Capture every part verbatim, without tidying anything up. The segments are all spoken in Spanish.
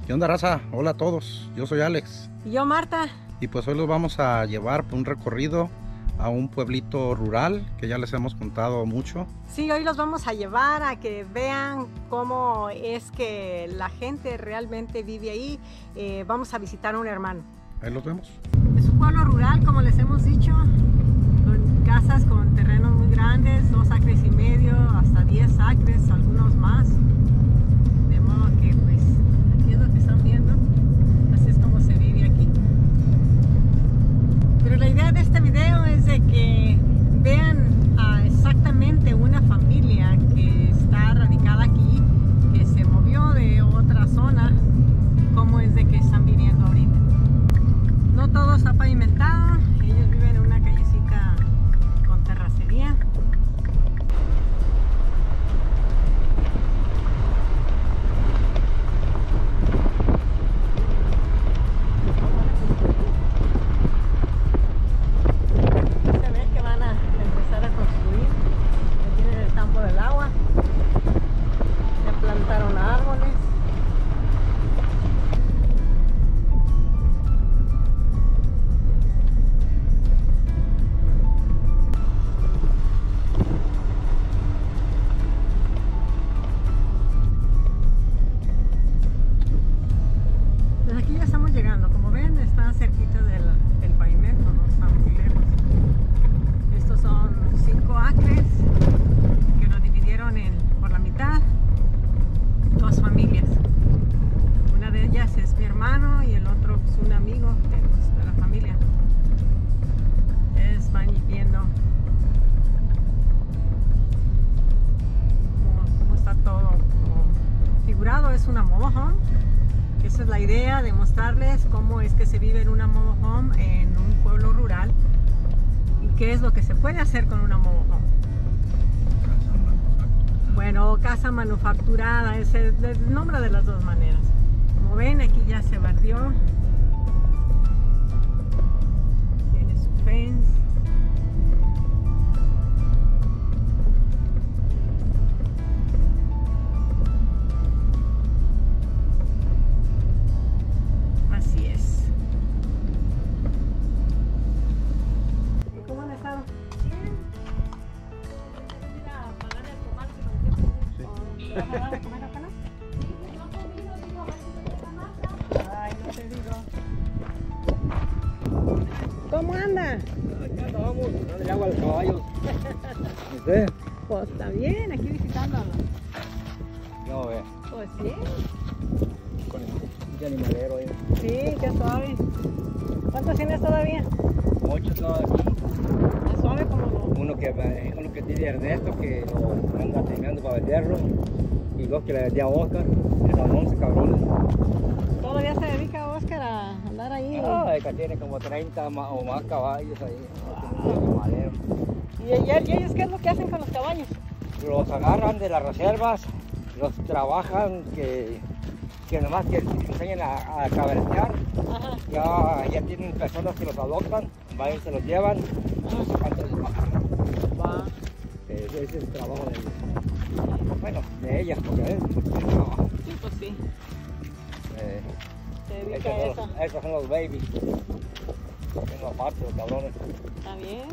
¿Qué onda, raza? Hola a todos, yo soy Alex. Y yo, Marta. Y pues hoy los vamos a llevar por un recorrido a un pueblito rural que ya les hemos contado mucho. Sí, hoy los vamos a llevar a que vean cómo es que la gente realmente vive ahí. Eh, vamos a visitar a un hermano. Ahí los vemos. Es un pueblo rural, como les hemos dicho, con casas con terrenos muy grandes, dos acres y medio, hasta diez acres, algunos más. De modo que pues aquí es lo que están viendo, así es como se vive aquí. Pero la idea de este video es de que vean a exactamente una familia que está radicada aquí, que se movió de otra zona, cómo es de que están viviendo ahorita. No todo está pavimentado, ellos viven en una callecita con terracería. Se ve que van a empezar a construir, ya tienen el tambo del agua, ya plantaron árboles. Aquí ya estamos llegando, como ven, está cerquita del, del pavimento, no está muy lejos. Estos son cinco acres que lo dividieron en, por la mitad, dos familias. Una de ellas es mi hermano y el otro es un amigo de, pues, de la familia. Es, van viendo cómo, cómo está todo como figurado. Es una mobile home. Esa es la idea, de mostrarles cómo es que se vive en una mobile home en un pueblo rural y qué es lo que se puede hacer con una mobile home. Bueno, casa manufacturada, es el, el nombre de las dos maneras. Como ven, aquí ya se barrió. Tiene su fence. Así es. ¿Y cómo han estado? Bien. Ir a pagar el tomate con el tiempo. Sí. ¿Vas a dar de comer apenas? Ay, no te digo. ¿Cómo anda? Acá andamos, dándole agua a los caballos. ¿Usted? Pues está bien, aquí visitándolo. No, ve, Pues sí. con el pinche animalero ahí. Sí, qué suave. ¿Cuántos tienes todavía? Ocho todavía. Qué suave como lo... Uno que, uno que tiene Ernesto, que lo anda terminando para venderlo. Y dos que le vendía a Oscar. Eran once cabrones. ¿Todavía se dedica Oscar a andar ahí? Ah, que tiene como treinta ma- o más caballos ahí. Wow. Animalero. ¿Y, y, y ellos qué es lo que hacen con los caballos? Los agarran de las reservas, los trabajan, que, que nomás que les enseñan a, a caballetear. Ajá. Ya, ya tienen personas que los adoptan, van y se los llevan, no sé cuánto les pagan. Va. Ese es el trabajo de, bueno, de ellas, porque es mucho trabajo. Sí, pues sí. Eh, Se dedica a esos, eso. son los, esos son los babies. Eso aparte, los cabrones. Está bien.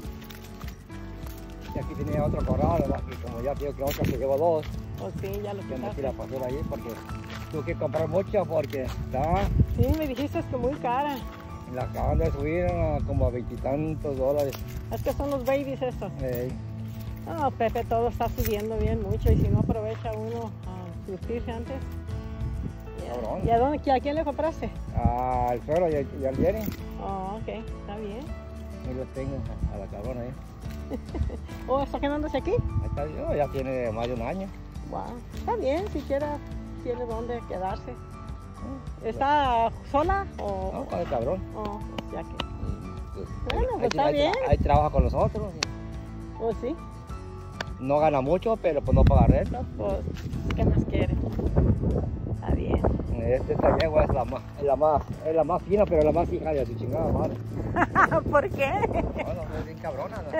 Y aquí tenía otro corral, ¿verdad? Que como ya digo que otra se llevó dos, Pues sí, ya lo que me quitaste. quiera pasar ahí porque tuve que comprar mucho porque está, Sí, me dijiste que muy cara. la acaban de subir a como a veintitantos dólares. Es que son los babies estos. Eh, No, Pepe, todo está subiendo bien mucho y si no aprovecha uno a surtirse antes. Cabrón. ¿Y a, dónde, a quién le compraste? al suelo y, y al viene. Oh, ok, está bien. Ahí los tengo a, a la cabrona ahí. Oh, ¿está quedándose aquí? Ahí está, oh, ya tiene más de un año. Wow, está bien, siquiera tiene dónde quedarse. ¿Está sola o...? No, con el cabrón. Oh, pues ya que... Pues, Bueno, ahí- pues ahí- está ahí- bien. Ahí trabaja con nosotros. Pues sí, No gana mucho, pero pues no paga renta. pues, ¿qué más quiere? Está bien. Este esta yegua es la más, es la más, es la más fina, pero la más hija de su chingada madre. ¿Por qué? Bueno, es bien cabrona, ¿no?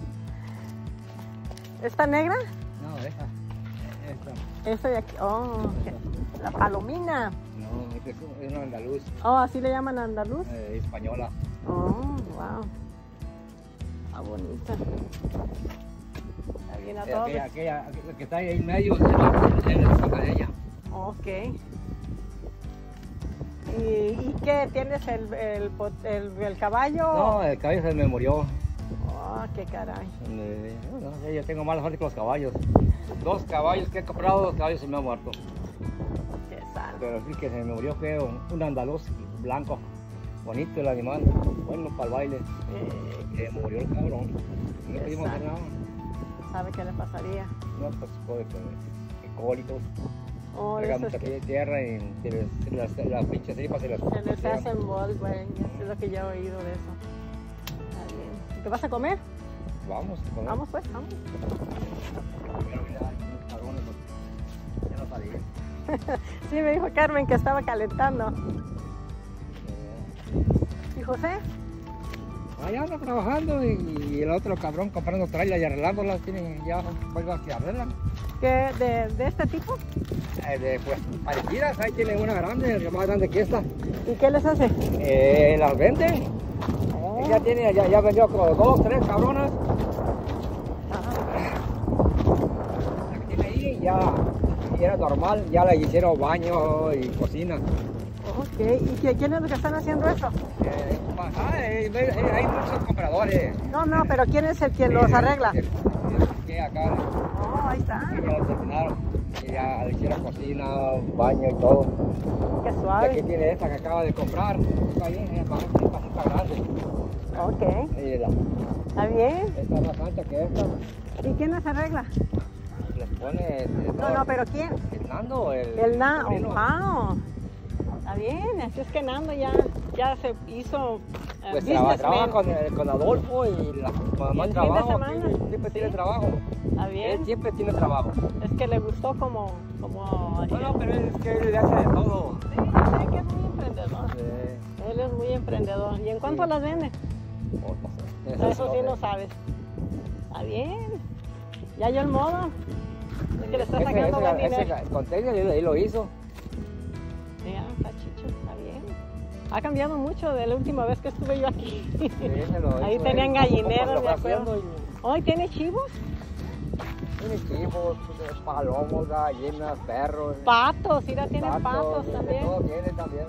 ¿Está negra? No, esta. Esta. Esa de aquí. Oh, ok. La palomina. No, es, es una andaluz. Oh, ¿así le llaman andaluz? Eh, española. Oh, wow. Ah, bonita. Está bien a todos. Aquella, aquella, aquella que está ahí en medio es la, es la hija de ella. Ok. ¿Y, y qué? ¿Tienes el, el, el, el caballo? No, el caballo se me murió. Oh, qué caray. Eh, no sé, yo tengo mala suerte con los caballos. Dos caballos que he comprado, dos caballos se me han muerto. Qué sal. Pero sí que se me murió fue un, un andaluz blanco. Bonito el animal, bueno para el baile. Eh, Se murió el cabrón. No pudimos hacer Exacto. nada. ¿Sabe qué le pasaría? No, pues joder, que cólicos. Oh, Traigan eso es mucha que tierra y se les, se las, las pinches tripas se las se les pegan. hacen bol, güey. Eso es lo que yo he oído de eso. Está bien. ¿Te vas a comer? Vamos, comer. Vamos pues, vamos. Primero mira, unos cabrones, pues, ya no salí. Sí, me dijo Carmen que estaba calentando. Eh, ¿Y José? Allá anda trabajando y, y el otro cabrón comprando trailas y arreglándolas, tienen ya vuelvas que arreglan. ¿Qué, de, ¿De este tipo? Eh, de, pues parecidas, ahí tiene una grande, más grande que esta. ¿Y qué les hace? Eh, las vende. Oh. Ella tiene, ya, ya vendió como dos, tres cabronas. La que tiene ahí ya y era normal, ya le hicieron baño y cocina. Ok, ¿y qué- quiénes los que están haciendo eso? Eh, ah, eh, eh, hay muchos compradores. No, no, pero ¿quién es el que los arregla? Eh, Que acá Oh, ahí está. ya lo terminaron. Y ya le hicieron cocina, baño y todo. Qué Y aquí suave. tiene esta que acaba de comprar. Está bien, es más casita grande. Ok, Y la, está bien. esta es más ancha que esta. ¿Y quién las arregla? Les pone. eh, No, no, pero ¿quién? El Nando, el. El Na, oh, sobrino. wow. Está bien, así es que Nando ya, ya se hizo eh, Pues traba- businessman. trabaja con, el- con Adolfo y la mamá el fin de trabajo. semana? Siempre, siempre tiene Sí. trabajo. Está Él bien. siempre tiene trabajo. Es que le gustó como... como No, no, pero es que él le hace de todo. Sí, yo sé que es muy emprendedor. Eh, Él es muy emprendedor. ¿Y en cuánto Sí. las vende? pues, no sé. Eso sí no sabes. Está bien. Ya yo el modo. Es que le está Ese- sacando ese- buen ese dinero. container él, él lo hizo. Ya, está chicho, está bien. Ha cambiado mucho de la última vez que estuve yo aquí. Sí, ese lo Ahí hizo tenían él. gallineros, Lo me fue acuerdo. haciendo y- Hoy tiene chivos, Tiene chivos, palomos, gallinas, perros. patos, mira, tienen patos de también. todo tiene también.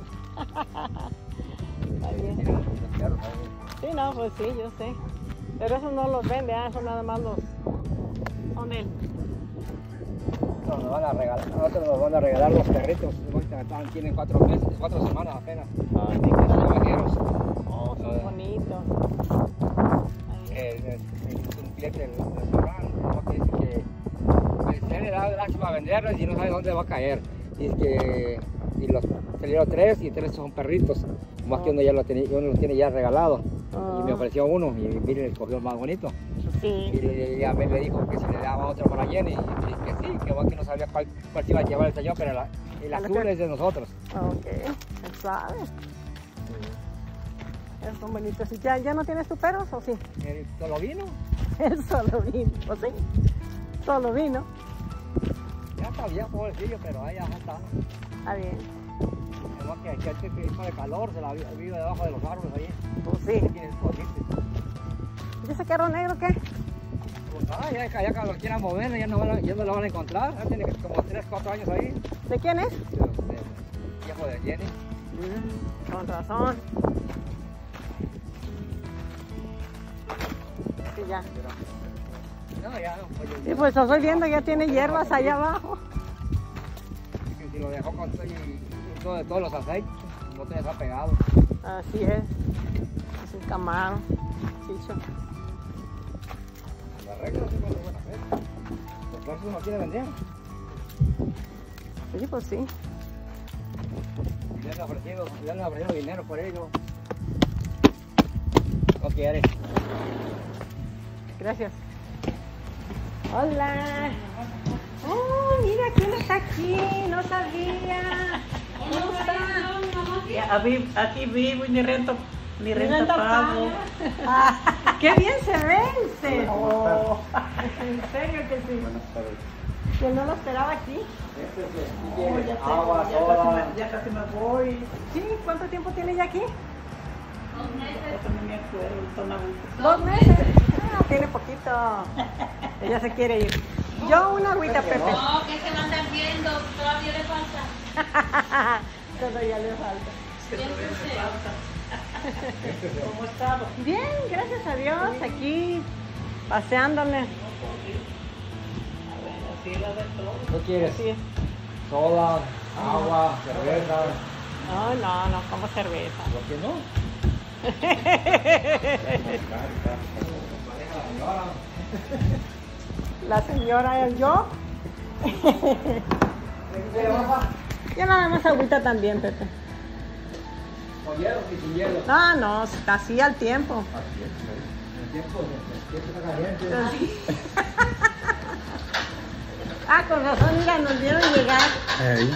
Está bien. Tiene muchos perros también. Sí, no, pues sí, yo sé. Pero esos no los vende, ah, esos nada más los son él. No, nos van a regalar, nosotros nos van a regalar los perritos. Ahorita están- tienen cuatro meses, cuatro semanas apenas. Ay, qué Los caray. caballeros. Oh, son Ah. bonitos. Ahí. El, el, un cliente del restaurante, ¿no? Que dice que pues, él le da gracias para venderlos y no sabe dónde va a caer. Dice que y los salieron tres y tres son perritos. Más que uno ya lo tiene, uno lo tiene ya regalado. Ah. Y me ofreció uno y mire, escogió el más bonito. Y Sí. le- ya me, me dijo que si le daba otro para Jenny. Y le dije que sí, que, bueno, que no sabía cuál, cuál se iba a llevar el señor, pero la- el A lo azul que- es de nosotros. Ok, se sabe. Esos son bonitos. ¿Y ya, ya no tienes tu perros o sí? Él solo vino, Él solo vino, pues sí. Solo vino. ya está bien, pobrecillo, pero ahí ya está. Está bien. Además que aquí este clima de calor, se la vi- vive debajo de los árboles ahí. Pues sí. Tiene escondite. ¿Y ese carro negro qué? Pues ah, ya, ya cuando lo quieran mover, ya no, van a- ya no lo van a encontrar. Ya tiene como tres, cuatro años ahí. ¿De quién es? Del- del viejo de Jenny. Con razón. Sí, ya. No, ya no. Pues, Sí, pues lo estoy viendo, ya tiene hierbas allá abajo. Que si lo dejó con todo, y, y todo, todos los aceites, no te ha pegado. Así es. Es un Camaro. Chicho. La regla sí vale buena fe. Los precios no quiere vender. Sí, pues sí. Y le han ofrecido, le han ofrecido dinero por ello. No quiere. Gracias. Hola. Oh, mira quién está aquí. No sabía. ¿Cómo está? Aquí, aquí vivo y ni rento, ni renta Renta pago. Ah, qué bien se vence. Oh, en serio que sí. Que no lo esperaba aquí. Este es el Oh, que ya, tiene tengo, agua, ya, casi soda. me, ya casi me voy. Sí, ¿cuánto tiempo tiene ya aquí? Dos meses. Eso no me acuerdo, son adultos. Dos meses. Ah, tiene poquito. Ella se quiere ir. Yo una agüita, Pepe. No, que se van viendo, todavía le falta. Todavía le falta. Siéntese. ¿Cómo ha estado? Bien, gracias a Dios, aquí paseándole. Así es la de todo. ¿Qué quieres? Sí. Soda, agua, cerveza. No, no, no, como cerveza. ¿Por qué no? La señora y yo. Yo nada más agüita también, Pepe. ¿Con hielo y sin hielo? No, no, está así al tiempo. El tiempo, el tiempo está caliente. Ah, con razón, mira, nos vieron llegar. Ey.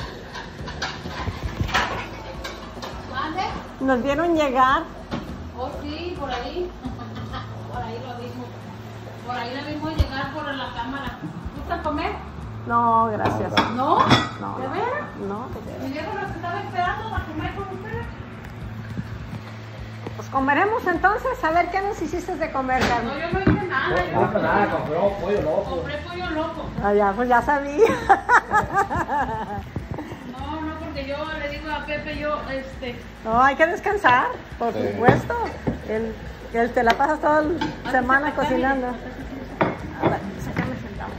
¿Mande? Nos vieron llegar. Oh, sí, por ahí. Por ahí lo vimos. Por ahí la vimos llegar por la cámara. ¿Gusta comer? No, gracias. ¿No? No, ¿De no, veras? no, de veras. Mi viejo nos estaba esperando para comer con ustedes. Pues comeremos entonces, a ver qué nos hiciste de comer, No, Carmen. yo no hice nada. No, no, nada, compró pollo loco. Compré pollo loco. Ah, ya, pues ya sabía. No, no, porque yo le digo a Pepe, yo, este, No, hay que descansar, por Sí. supuesto. Él, él te la pasas toda la semana cocinando. A ver, sácame sentado.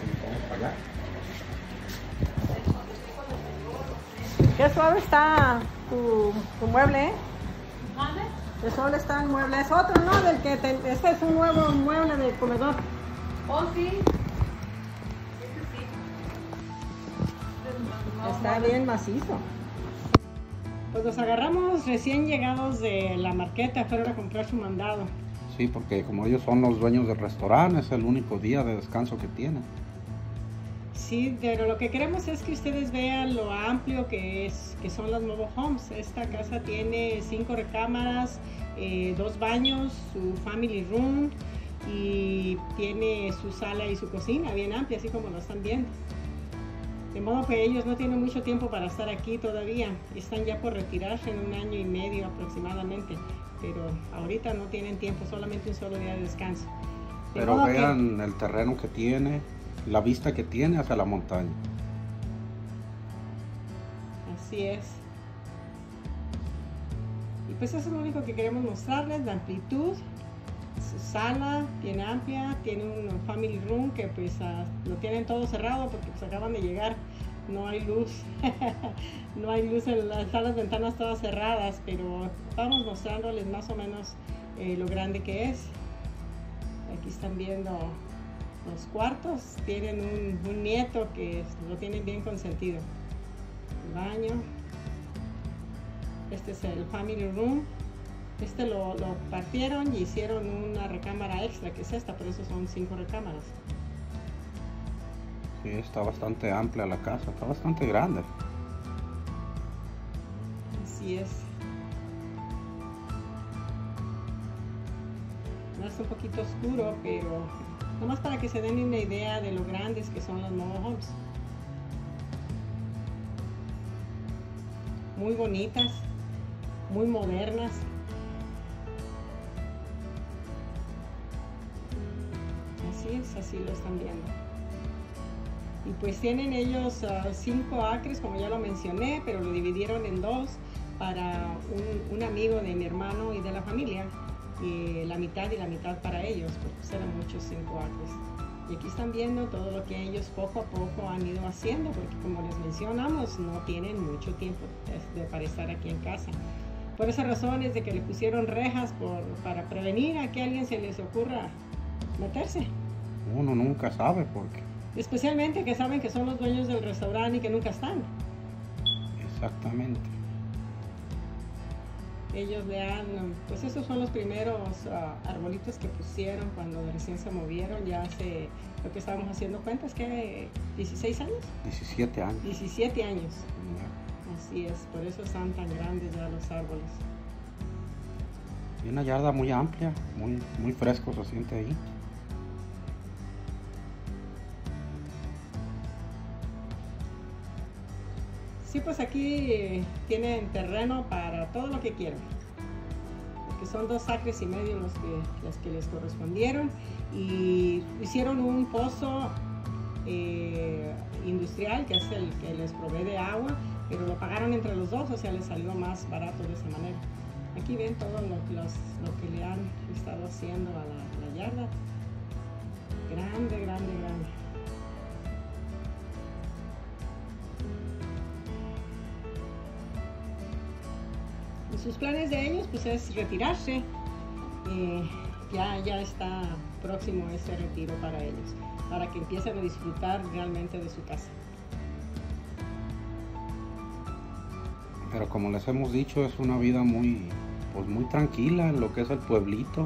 Qué suave está tu, tu mueble, ¿eh? ¿mande? Qué suave está el mueble. Es otro, ¿no? Del que te- este es un nuevo mueble de comedor. Oh, sí. Ese sí. No, Está no, bien macizo. Pues los agarramos recién llegados de la marqueta, fueron a comprar su mandado. Sí, porque como ellos son los dueños del restaurante, es el único día de descanso que tienen. Sí, pero lo que queremos es que ustedes vean lo amplio que es, que son las mobile homes. Esta casa tiene cinco recámaras, eh, dos baños, su family room y tiene su sala y su cocina bien amplia, así como lo están viendo. De modo que ellos no tienen mucho tiempo para estar aquí todavía. Están ya por retirarse en un año y medio aproximadamente, pero ahorita no tienen tiempo, solamente un solo día de descanso. De Pero modo que- vean el terreno que tiene, la vista que tiene hacia la montaña. Así es. Y pues eso es lo único que queremos mostrarles, la amplitud. Su sala bien amplia, tiene un family room que pues ah, lo tienen todo cerrado porque pues acaban de llegar, no hay luz, no hay luz en las, están las ventanas todas cerradas, pero vamos mostrándoles más o menos eh, lo grande que es. Aquí están viendo los cuartos, tienen un, un nieto que lo tienen bien consentido. El baño, este es el family room. Este lo, lo partieron y hicieron una recámara extra, que es esta, por eso son cinco recámaras. Sí, está bastante amplia la casa, está bastante grande. Así es. No es un poquito oscuro, pero nomás para que se den una idea de lo grandes que son las mobile homes. Muy bonitas, muy modernas. Así es, así lo están viendo. Y pues tienen ellos uh, cinco acres, como ya lo mencioné, pero lo dividieron en dos para un, un amigo de mi hermano y de la familia. Y la mitad y la mitad para ellos, porque pues eran muchos cinco acres. Y aquí están viendo todo lo que ellos poco a poco han ido haciendo, porque como les mencionamos, no tienen mucho tiempo de, de, para estar aquí en casa. Por esa razón es de que le pusieron rejas por, para prevenir a que a alguien se les ocurra meterse. Uno nunca sabe porque. Especialmente que saben que son los dueños del restaurante y que nunca están. Exactamente. Ellos le han, pues esos son los primeros uh, arbolitos que pusieron cuando recién se movieron, ya hace, lo que estábamos haciendo cuentas, que dieciséis años, diecisiete años. diecisiete años. Así es, por eso están tan grandes ya los árboles. Y una yarda muy amplia, muy, muy fresco se siente ahí. Sí, pues aquí eh, tienen terreno para todo lo que quieran. Porque son dos acres y medio los que, los que les correspondieron. Y hicieron un pozo eh, industrial, que es el que les provee de agua, pero lo pagaron entre los dos, o sea, les salió más barato de esa manera. Aquí ven todo lo, los, lo que le han estado haciendo a la, la yarda. Grande, grande, grande. Y sus planes de ellos pues es retirarse. Eh, ya, ya está próximo ese retiro para ellos, para que empiecen a disfrutar realmente de su casa. Pero como les hemos dicho, es una vida muy, pues muy tranquila en lo que es el pueblito.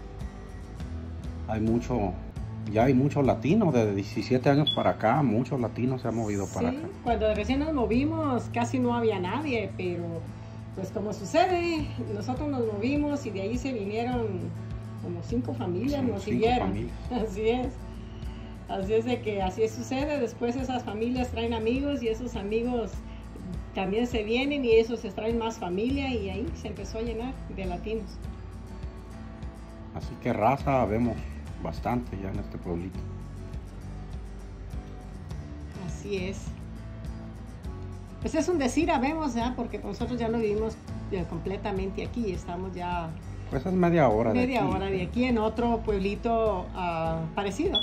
Hay mucho, ya hay mucho latino, de diecisiete años para acá, muchos latinos se han movido para Sí, acá. cuando recién nos movimos casi no había nadie, pero pues como sucede, nosotros nos movimos y de ahí se vinieron como cinco familias, Somos nos cinco siguieron. familias. Así es. Así es de que así sucede, después esas familias traen amigos y esos amigos también se vienen y esos se traen más familia y ahí se empezó a llenar de latinos. Así que raza vemos bastante ya en este pueblito. Así es. Pues es un decir, habemos, ¿eh? Porque nosotros ya no vivimos eh, completamente aquí, estamos ya Pues es media hora de media aquí. hora de aquí en otro pueblito uh, parecido.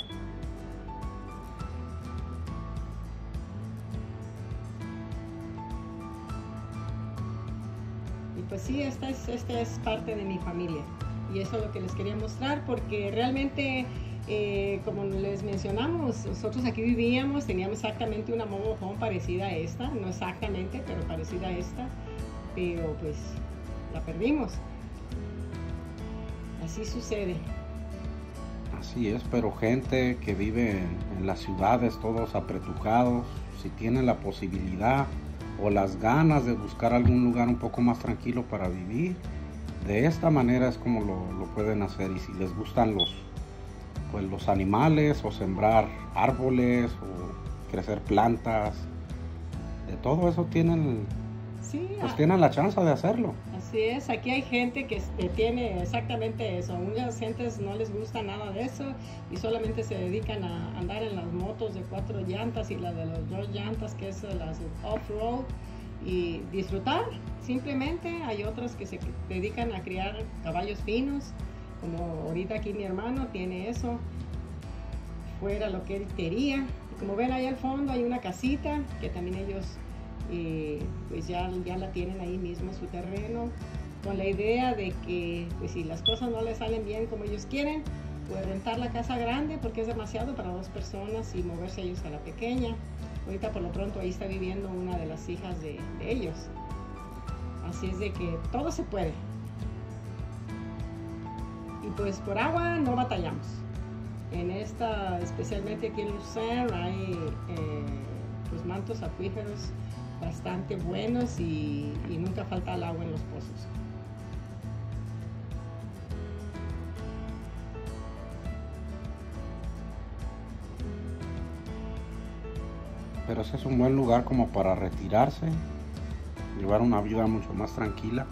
Y pues sí, esta es, esta es parte de mi familia y eso es lo que les quería mostrar porque realmente, eh, como les mencionamos, nosotros aquí vivíamos, teníamos exactamente una mobile home parecida a esta, no exactamente, pero parecida a esta, pero pues la perdimos. Así sucede. Así es, pero gente que vive en, en las ciudades, todos apretujados, si tienen la posibilidad o las ganas de buscar algún lugar un poco más tranquilo para vivir, de esta manera es como lo, lo pueden hacer. Y si les gustan los, pues los animales o sembrar árboles o crecer plantas, de todo eso tienen, Sí, pues a- tienen la chance de hacerlo. así es. Aquí hay gente que este, tiene exactamente eso. A unas gentes no les gusta nada de eso y solamente se dedican a andar en las motos de cuatro llantas y la de las dos llantas, que es las off-road, y disfrutar. Simplemente hay otros que se dedican a criar caballos finos, como ahorita aquí mi hermano tiene eso. Fuera lo que él quería. Y como ven ahí al fondo hay una casita que también ellos eh, pues ya, ya la tienen ahí mismo en su terreno, con la idea de que pues si las cosas no les salen bien como ellos quieren, pues rentar la casa grande porque es demasiado para dos personas y moverse ellos a la pequeña. Ahorita por lo pronto ahí está viviendo una de las hijas de, de ellos. Así es de que todo se puede. Y pues por agua no batallamos. En esta, especialmente aquí en Lucerne, hay eh, pues mantos acuíferos bastante buenos y, y nunca falta el agua en los pozos. Pero ese es un buen lugar como para retirarse, llevar una vida mucho más tranquila.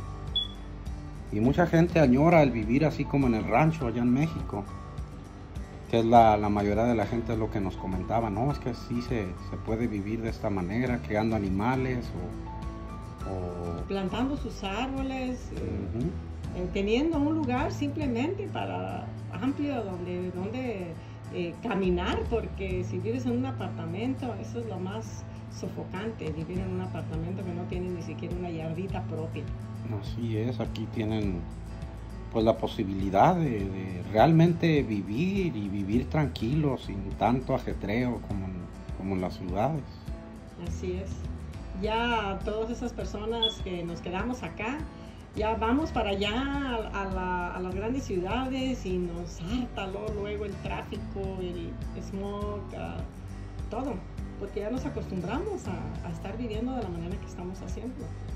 Y mucha gente añora el vivir así como en el rancho allá en México, que es la, la mayoría de la gente es lo que nos comentaba, no, es que sí se, se puede vivir de esta manera, criando animales o... o Plantando sus árboles, eh, ujú. eh, teniendo un lugar simplemente para amplio donde, donde eh, caminar, porque si vives en un apartamento, eso es lo más sofocante, vivir en un apartamento que no tiene ni siquiera una yardita propia. Así es, aquí tienen pues la posibilidad de, de realmente vivir y vivir tranquilo, sin tanto ajetreo como en, como en las ciudades. Así es. Ya todas esas personas que nos quedamos acá, ya vamos para allá a, a la- a las grandes ciudades y nos harta luego, luego el tráfico, el smog, ah, todo, porque ya nos acostumbramos a, a estar viviendo de la manera que estamos haciendo.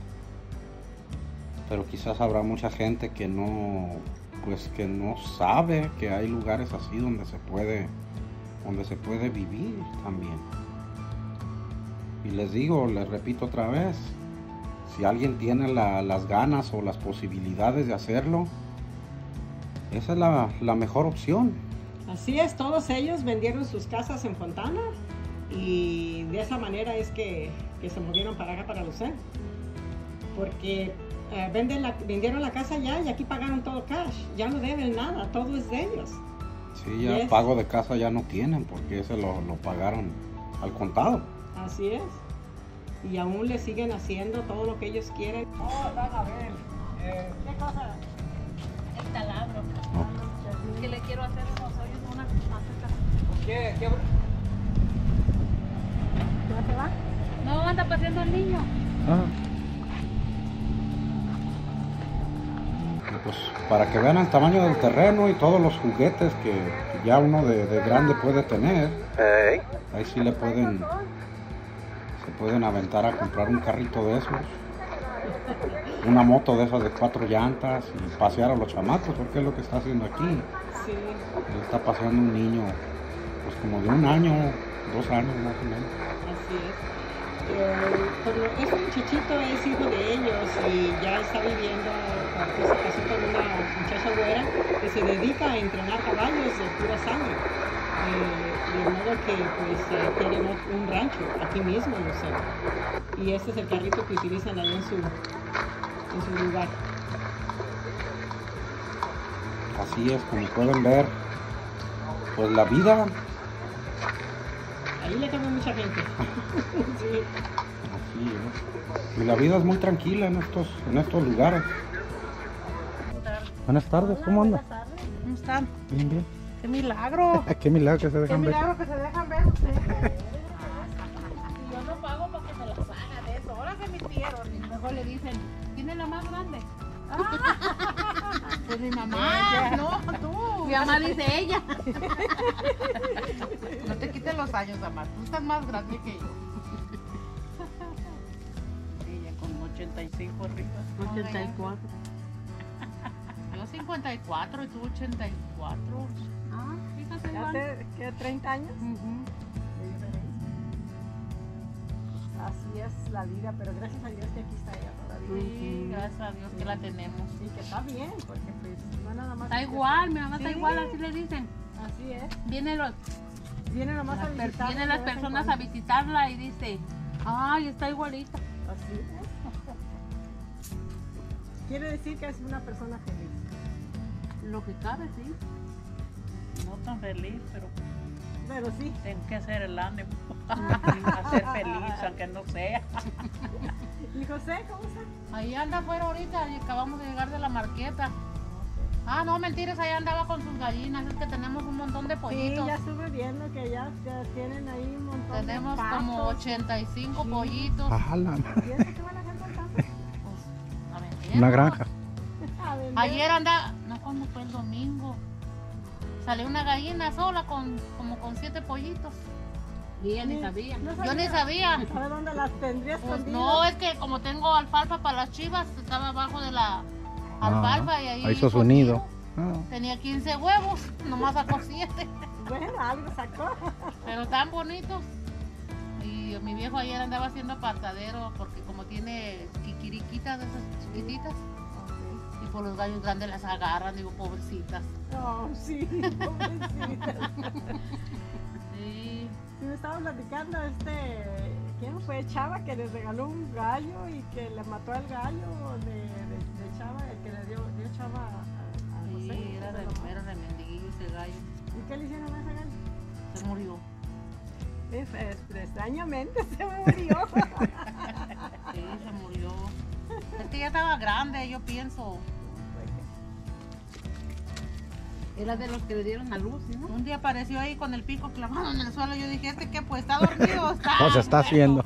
Pero quizás habrá mucha gente que no, pues que no sabe que hay lugares así donde se puede, donde se puede vivir también. Y les digo, les repito otra vez, si alguien tiene la, las ganas o las posibilidades de hacerlo, esa es la, la mejor opción. Así es, todos ellos vendieron sus casas en Fontana y de esa manera es que, que se movieron para acá, para Lucén. Porque eh, venden la, vendieron la casa ya y aquí pagaron todo cash. Ya no deben nada, todo es de ellos. Sí, ya Yes. pago de casa ya no tienen porque ese lo, lo pagaron al contado. Así es. Y aún le siguen haciendo todo lo que ellos quieren. Oh, van a ver. Eh, ¿Qué cosa? El taladro. Que le quiero hacer unos hoyos, una maceta. ¿Qué? ¿Qué? ¿Ya se va? No, anda paseando el niño. Y pues para que vean el tamaño del terreno y todos los juguetes que, que ya uno de, de grande puede tener, ahí sí le pueden, se pueden aventar a comprar un carrito de esos, una moto de esas de cuatro llantas y pasear a los chamacos, porque es lo que está haciendo aquí. Sí. Él está paseando un niño, pues como de un año, dos años más o menos. Así es. Eh, pero este muchachito es hijo de ellos y ya está viviendo, porque se casó con una muchacha güera que se dedica a entrenar caballos de pura sangre. Eh, de modo que pues eh, tienen un rancho aquí mismo en Lucén. Y este es el carrito que utilizan ahí en su, en su lugar. Así es, como pueden ver, pues la vida, Ahí le cabe mucha gente. Sí. así es. Y la vida es muy tranquila en estos, en estos lugares. Buenas tardes, ¿cómo anda? ¿Cómo están? Bien, bien. ¡Qué milagro! Qué milagro que se ¡Qué dejan ver. milagro que se dejan ver ustedes! Y yo no pago para que me las hagan eso. Ahora se mintieron. Y mejor le dicen, ¿quién es la más grande? Pues mi mamá. No, tú. Mi mamá dice ella. No te quites los años, Amar. Tú estás más grande que yo. Ella con ochenta y cinco arriba. ochenta y cuatro. Yo cincuenta y cuatro y tú ochenta y cuatro. Ah, fíjate, ¿Ya Juan. te queda treinta años? Así es la vida, pero gracias a Dios que aquí está ella todavía. Sí, gracias a Dios que la tenemos. Y que está bien, porque pues no nada más. Está que- igual, mi mamá está Sí. igual, así le dicen. Así es. Vienen, los, Vienen nomás las, a per- visitarla vienen de las vez en personas a cuando. visitarla y dice, ay, está igualita. Así es. Quiere decir que es una persona feliz. Lo que cabe, sí. No tan feliz, pero Pero sí. tengo que hacer el ánimo. A ser feliz, aunque no sea. ¿Y José, cómo está? Ahí anda afuera ahorita y acabamos de llegar de la marqueta. Ah, no, mentiras, allá andaba con sus gallinas. Es que tenemos un montón de Sí, pollitos. ya estuve viendo que ya, ya tienen ahí un montón Tenemos de patos. como ochenta y cinco Sí. pollitos. Ajala, ¿Y eso qué van a hacer con tantos? Pues, a vender, una ¿no? granja. A vender. Ayer anda, no, cuando fue el domingo. Salió una gallina sola con como con siete pollitos. Y ella ni sabía. No Yo ni sabía. ¿Sabe dónde las tendría Pues escondidas? no, es que como tengo alfalfa para las chivas, estaba abajo de la alfalfa y ahí. ahí hizo su hizo nido. Tenía quince huevos, nomás sacó siete. Bueno, algo sacó. Pero tan bonitos. Y mi viejo ayer andaba haciendo apartadero porque como tiene quiquiriquitas de esas chiquititas. Y por los gallos grandes las agarran, digo, pobrecitas. No, sí, pobrecita. Sí. Sí, me estaba platicando este, ¿quién fue? Chava que le regaló un gallo y que le mató al gallo de, de, de Chava, el que le dio, dio Chava a, a José. Sí, era de, era de mendiguillo ese gallo. ¿Y qué le hicieron a ese gallo? Se murió. Es- es- extrañamente se murió. Sí, se murió. Es que ya estaba grande, yo pienso. Era de los que le dieron a luz, ¿no? Un día apareció ahí con el pico clavado en el suelo. Yo dije, ¿este qué? Pues está dormido. o Está ¿Cómo se está haciendo?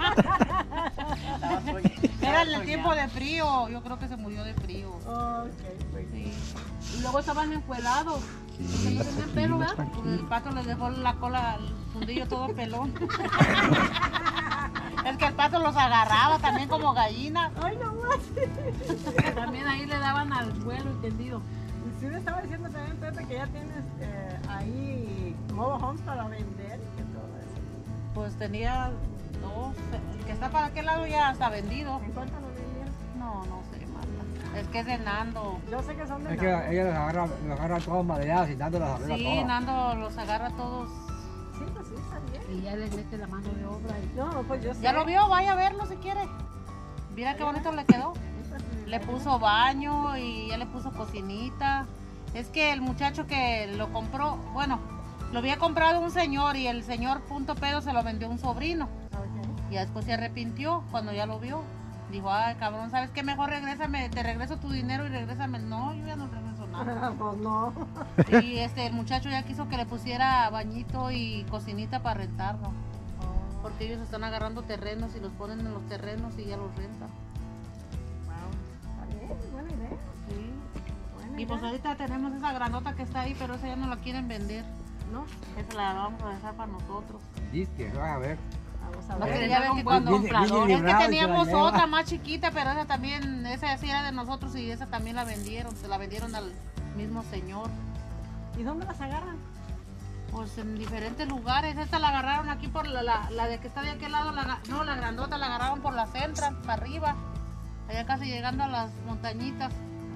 Era en el tiempo de frío. Yo creo que se murió de frío. Ok, pues. Sí. Y luego estaban encuerados. Porque no tenían pelo, ¿verdad? Porque el pato le dejó la cola al fundillo todo pelón. Es que el pato los agarraba también como gallinas. Ay, no más. También ahí le daban al vuelo entendido. Sí me estaba diciendo también, Pepe, que ya tienes eh, ahí mobile homes para vender y que todo eso. Pues tenía Dos. El que está para aquel lado ya está vendido. ¿En cuánto lo vendieron? No, no sé, Marta. Es que es de Nando. Yo sé que son de Es que Nando. ella los agarra, los agarra todos madreados y Nando las arregla Sí, todas. Nando los agarra todos. Sí, pues sí, está bien. Y ya les mete la mano de obra. Y... No, pues yo sé. ¿Ya lo vio? Vaya a verlo si quiere. Mira qué bonito le quedó. Sí, pues, sí, Le está puso baño y ya le puso cocinita. Es que el muchacho que lo compró, bueno, lo había comprado un señor y el señor punto pedo se lo vendió a un sobrino. bien. Ok. Y después se arrepintió cuando ya lo vio. Dijo, ay cabrón, ¿sabes qué? Mejor regrésame, te regreso tu dinero y regrésame. No, yo ya no regreso nada. Pues no. Y este, el muchacho ya quiso que le pusiera bañito y cocinita para rentarlo. Porque ellos están agarrando terrenos y los ponen en los terrenos y ya los rentan. Wow. Está bien, buena idea. Sí. Buena Y pues idea. ahorita tenemos esa grandota que está ahí, pero esa ya no la quieren vender. No, Esa la vamos a dejar para nosotros. Dice que van a ver. vamos a No, ver. que ya ven que cuando Viene- viene es que librado y se la teníamos lleva. otra más chiquita, pero esa también, esa sí era de nosotros y esa también la vendieron, se la vendieron al mismo señor. ¿Y dónde las agarran? Pues en diferentes lugares, esta la agarraron aquí por la, la, la de que está de aquel lado, la, aga- no, la grandota la agarraron por la centra, para arriba, allá casi llegando a las montañitas.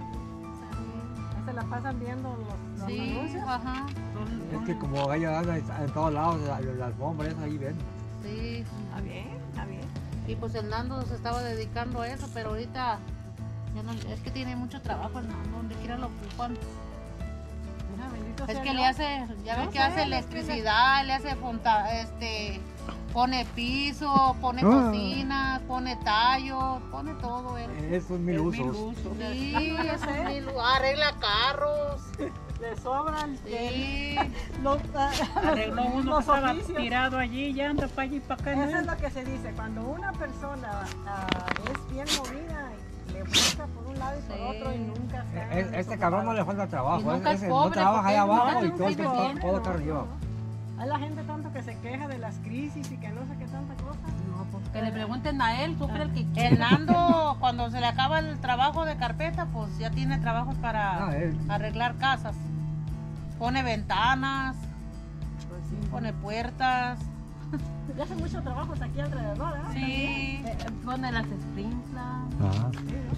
Ahí se la pasan viendo los, los Sí, anuncios. ajá. Es que como ella anda en en todos lados, la- las alfombras ahí ven. Sí, Está bien, está bien. y pues el Nando se estaba dedicando a eso, pero ahorita ya no, es que tiene mucho trabajo el Nando, donde quiera lo ocupan. Mira, bendito Es sea que Dios. le hace, ya No ves que sé, hace es que le- electricidad, le hace fonta, este, pone piso, pone Ah. cocina, pone tallo, pone todo él. Es un mil usos. Sí, es un mil- arregla carros, Le sobran. sí. Los, ah, Arregló uno que los estaba oficios. tirado allí y anda para allí y para acá. Eso es ¿no? lo que se dice. Cuando una persona ah, es bien movida, le busca por un lado y por Sí. otro y nunca está. Es- Este cabrón no le falta Y trabajo. nunca ese es no pobre, trabaja porque allá él nunca abajo y nunca todo el tiene tiempo bien, todo carro lleva. Hay la gente tanto que se queja de las crisis y que no sé qué tanta cosa. No, pues que le pregunten a él, sufre el que El quiera. Nando, cuando se le acaba el trabajo de carpeta, pues ya tiene trabajos para Ah, él. arreglar casas. Pone ventanas, Pues sí. pone puertas, Ya hace muchos trabajos aquí alrededor, ¿eh? sí. Eh, pone las sprinklas. Ah,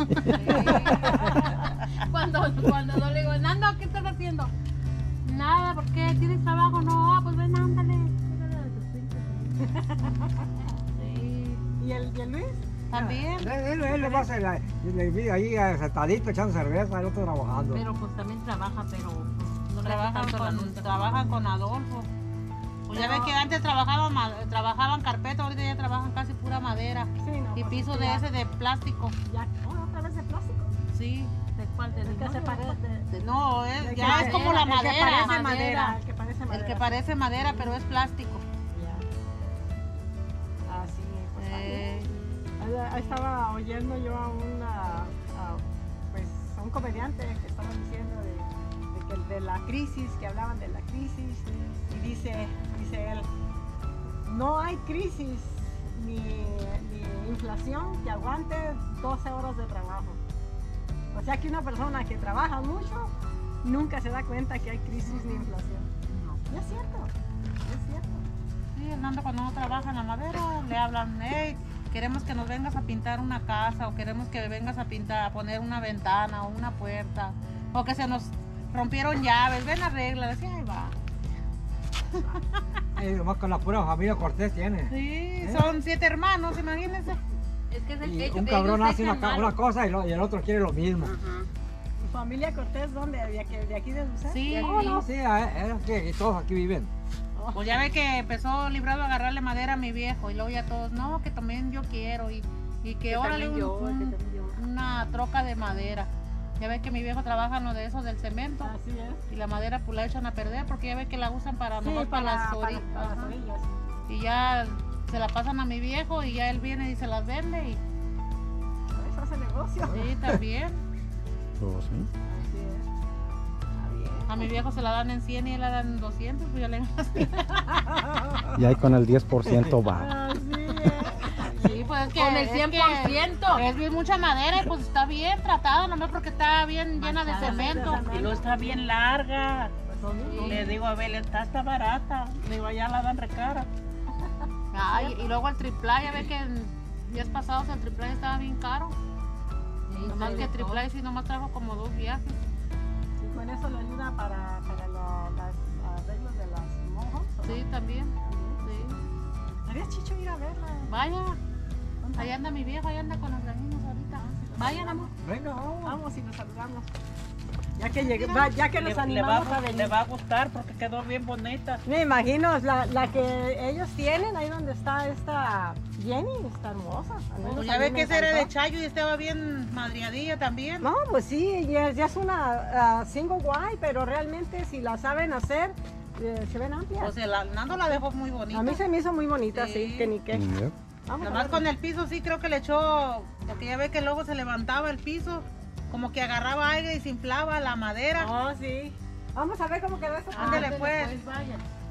Cuando, cuando no le digo, Nando, ¿qué estás haciendo? Nada, ¿por qué? ¿Tienes trabajo? No, ah, pues ven, ándale. Pégale a las sprinklas. Sí, ¿Y el, y el Luis? también. Él, él, él nomás se la- le vi ahí eh, sentadito echando cerveza, el otro trabajando. Pero pues también trabaja, pero pues, no le hace Trabajan tanto la con, nota. trabajan con Adolfo. Pues ya ves que antes trabajaban, ma- trabajaban carpeta, ahorita ya trabajan casi pura madera. Sí, no. Y pues piso es de que ese de plástico. Ya, ya- oh, otra vez de plástico. Sí. ¿De cuál? ¿De El que se limón? parece. De- No, es- el ya que- es como la el que madera. parece madera. madera. El que parece madera. El que parece madera, pero es plástico. Ya. Así, pues está bien. Eh, Ahí- ahí estaba oyendo yo a, una, a, pues, a un comediante que estaba diciendo de, de, que- de la crisis, que hablaban de la crisis, y dice, dice él, no hay crisis ni, ni inflación que aguante doce horas de trabajo. O sea que una persona que trabaja mucho nunca se da cuenta que hay crisis ni inflación. Y es cierto, es cierto. sí, Hernando cuando no trabaja en la madera, le hablan, hey, queremos que nos vengas a pintar una casa, o queremos que vengas a pintar, a poner una ventana o una puerta, o que se nos rompieron llaves, ven arregla, decía, ahí va. Eh, nomás con la pura familia Cortés tiene. Sí, son siete hermanos, imagínense. Es que es el Y hecho un que cabrón ellos hace una, dejan ca- mal. una cosa y, lo- y el otro quiere lo mismo. ¿Y familia Cortés dónde? ¿De aquí de, aquí de Lucero? Sí, No, no, sí, eh, es que todos aquí viven. pues ya ve que empezó Librado a agarrarle madera a mi viejo, y luego ya todos, no, que también yo quiero, y, y que órale un- yo, un- que también yo. una troca de madera. Ya ve que mi viejo trabaja en lo de eso del cemento. Así es. Y la madera pues la echan a perder porque ya ve que la usan para, Sí, nomás para, las para, orillas. para las Ajá. orillas. Y ya se la pasan a mi viejo y ya él viene y se las vende. Y Eso hace negocio. sí, también. pues sí. Así es. Está bien. A mi viejo se la dan en cien y él la dan en doscientos, pues ya le Y ahí con el diez por ciento va. Así es. Sí, pues es que Con el es cien que por ciento. Es bien mucha madera y pues está bien tratada, nomás porque está bien llena de Manchada, cemento. Y lo está bien larga. Pues lo mismo. Sí. Le digo a Abel, está, está barata. Le digo, allá la dan recara. Ay, Ay, y luego el triplay, ya ve que en días pasados el triplay estaba bien caro. Sí, Nomás se que le- triplay sí nomás trajo como dos viajes. Y con eso le ayuda para, para lo- las arreglos de las mojos. ¿o no? Sí, también. Sí. ¿Habías Chicho ir a verla? Vaya, ahí anda mi viejo, ahí anda con los gallinos ahorita. Vayan, amor. Venga, vamos. Vamos y nos saludamos. Ya que, llegue, va- ya que nos Le, le va, animamos a a- venir. le va a gustar porque quedó bien bonita. Me imagino, la, la que ellos tienen, ahí donde está esta Jenny, está hermosa. Al menos Pues a ya mí ve me que esa era de encantó. Chayo y estaba bien madriadilla también. No, pues sí, ya, ya es una ah, single wide, pero realmente si la saben hacer, eh, se ven amplias. Pues el Nando la dejó muy bonita. A mí se me hizo muy bonita, sí, Sí. que ni qué. Yep. Vamos a Nomás ver. con el piso sí creo que le echó, porque ya ve que luego se levantaba el piso, como que agarraba aire y se inflaba la madera. Oh, sí. Vamos a ver cómo quedó esta Ándele parte. pues. Vaya.